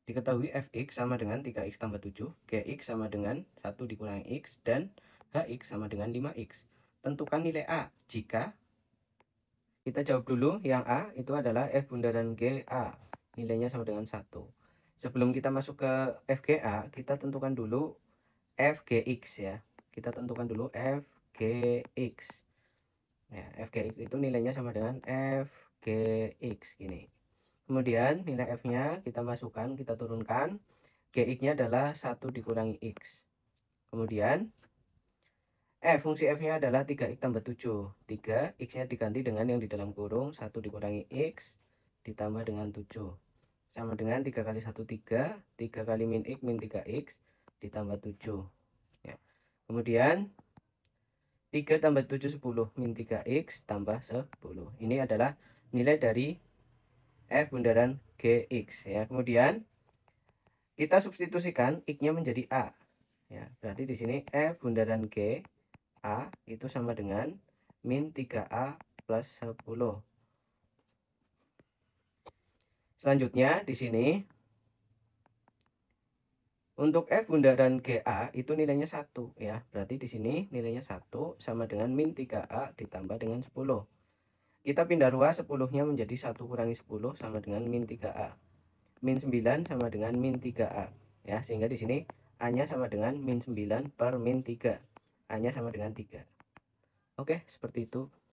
Diketahui fx sama dengan 3x tambah 7, gx sama dengan 1 dikurangi x, dan hx sama dengan 5x. Tentukan nilai A jika, kita jawab dulu yang A itu adalah f bundaran GA, nilainya sama dengan 1. Sebelum kita masuk ke FGA, kita tentukan dulu FGX ya. Kita tentukan dulu FGX. Ya, FGX itu nilainya sama dengan FGX gini. Kemudian nilai F-nya kita masukkan, kita turunkan. GX-nya adalah 1 dikurangi X. Kemudian fungsi F-nya adalah 3X tambah 7. 3, X-nya diganti dengan yang di dalam kurung, 1 dikurangi X ditambah dengan 7. Sama dengan 3 kali 1, 3. 3 kali min X, min 3X ditambah 7. Ya. Kemudian 3 tambah 7, 10. Min 3X tambah 10. Ini adalah nilai dari F bundaran GX ya. Kemudian kita substitusikan X-nya menjadi A. Ya, berarti di sini F bundaran G A itu sama dengan min 3A plus 10. Selanjutnya di sini untuk F bundaran GA itu nilainya 1 ya. Berarti di sini nilainya 1 sama dengan min 3A ditambah dengan 10. Kita pindah ruas 10-nya menjadi 1 kurangi 10 sama dengan min 3A. Min 9 sama dengan min 3A. Ya, sehingga di sini A-nya sama dengan min 9 per min 3. A-nya sama dengan 3. Oke, seperti itu.